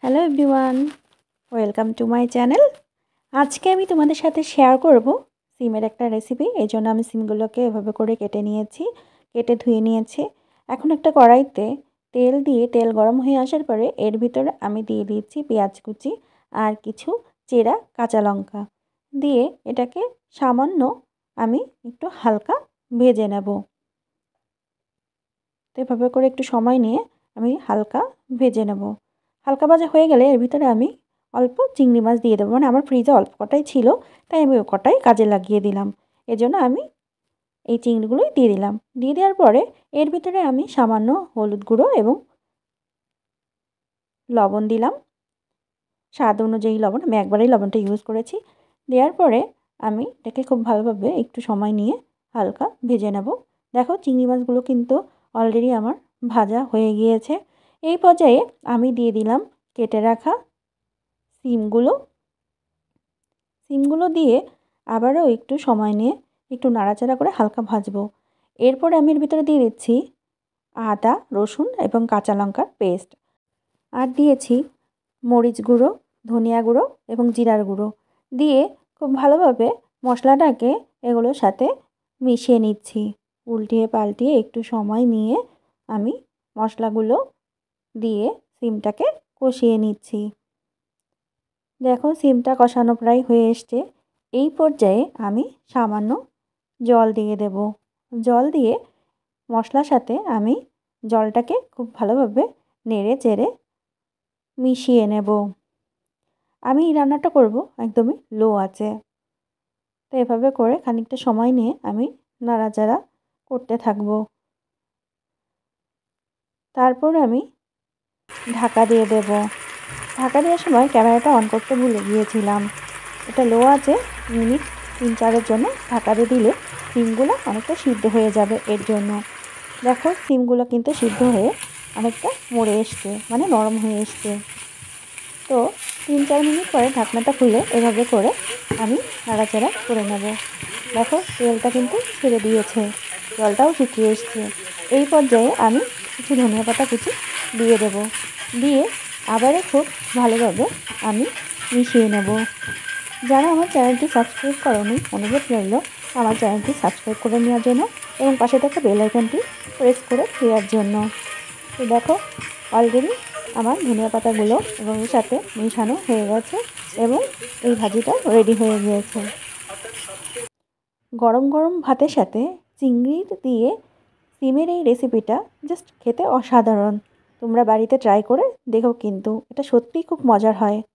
Hello everyone, welcome to my channel. আজকে আমি তোমাদের সাথে শেয়ার করব সিমের একটা রেসিপি। এই জন্য আমি সিমগুলোকে এভাবে করে কেটে ধুয়ে নিয়েছি। এখন একটা কড়াইতে তেল দিয়ে তেল গরম হয়ে আসার পরে এর ভিতরে আমি দিয়ে দিচ্ছি পেঁয়াজ কুচি আর কিছু চেরা কাঁচা লঙ্কা দিয়ে এটাকে সামান্য আমি একটু হালকা ভেজে নেব। তো এভাবে করে একটু সময় নিয়ে আমি হালকা ভেজে নেব। হালকা ভাজা হয়ে গেলে এর ভিতরে আমি অল্প চিংড়ি মাছ দিয়ে দেবো। মানে আমার ফ্রিজে অল্প কটাই ছিল, তাই আমি ওই কটাই কাজে লাগিয়ে দিলাম। এজন্য আমি এই চিংড়িগুলোই দিয়ে দিলাম। দিয়ে দেওয়ার পরে এর ভিতরে আমি সামান্য হলুদ গুঁড়ো এবং লবণ দিলাম। স্বাদ অনুযায়ী লবণ, আমি একবারেই লবণটা ইউজ করেছি। দেওয়ার পরে আমি এটাকে খুব ভালোভাবে একটু সময় নিয়ে হালকা ভেজে নেব। দেখো চিংড়ি মাছগুলো কিন্তু অলরেডি আমার ভাজা হয়ে গিয়েছে। এই পর্যায়ে আমি দিয়ে দিলাম কেটে রাখা সিমগুলো দিয়ে আবারও একটু সময় নিয়ে একটু নাড়াচাড়া করে হালকা ভাজবো। এরপরে আমি এর ভিতরে দিয়ে দিচ্ছি আদা, রসুন এবং কাঁচা লঙ্কার পেস্ট, আর দিয়েছি মরিচ গুঁড়ো, ধনিয়া গুঁড়ো এবং জিরার গুঁড়ো দিয়ে খুব ভালোভাবে মশলাটাকে এগুলোর সাথে মিশিয়ে নিচ্ছি। উল্টিয়ে পাল্টিয়ে একটু সময় নিয়ে আমি মশলাগুলো দিয়ে সিমটাকে কষিয়ে নিচ্ছি। দেখো সিমটা কষানো প্রায় হয়ে এসছে। এই পর্যায়ে আমি সামান্য জল দিয়ে দেব। জল দিয়ে মশলার সাথে আমি জলটাকে খুব ভালোভাবে নেড়ে চেড়ে মিশিয়ে নেব। আমি এই রান্নাটা করব একদমই লো আঁচে। তো এভাবে করে খানিকটা সময় নিয়ে আমি নাড়াচাড়া করতে থাকব। তারপর আমি ঢাকা দিয়ে দেব। ঢাকা দেওয়ার সময় ক্যামেরাটা অন করতে ভুলে গিয়েছিলাম। এটা লো আঁচে মিনিট 3-4-এর জন্য ঢাকা দিয়ে দিলে সিমগুলো অনেকটা সিদ্ধ হয়ে যাবে। এর জন্য দেখো সিমগুলো কিন্তু সিদ্ধ হয়ে অনেকটা মরে এসছে, মানে নরম হয়ে এসছে। তো 3-4 মিনিট পরে ঢাকনাটা খুলে এভাবে করে আমি নাড়াচাড়া করে নেব। দেখো তেলটা কিন্তু ছেড়ে দিয়েছে, জলটাও শুকিয়ে এসছে। এই পর্যায়ে আমি কিছু ধনিয়া পাতা কুচি দিয়ে দেব। দিয়ে আবারও খুব ভালোভাবে আমি মিশিয়ে নেব। যারা আমার চ্যানেলটি সাবস্ক্রাইব করেনি, অনুরোধ রইল আমার চ্যানেলটি সাবস্ক্রাইব করে নেওয়ার জন্য এবং পাশে থাকা বেল আইকনটি প্রেস করে দেওয়ার জন্য। তো দেখো অলরেডি আমার ধনিয়া পাতাগুলো এবং এর সাথে মেশানো হয়ে গেছে এবং এই ভাজিটা রেডি হয়ে গিয়েছে। গরম গরম ভাতের সাথে চিংড়ি দিয়ে সিমের এই রেসিপিটা জাস্ট খেতে অসাধারণ। তোমরা বাড়িতে ট্রাই করে দেখো, কিন্তু এটা সত্যিই খুব মজার হয়।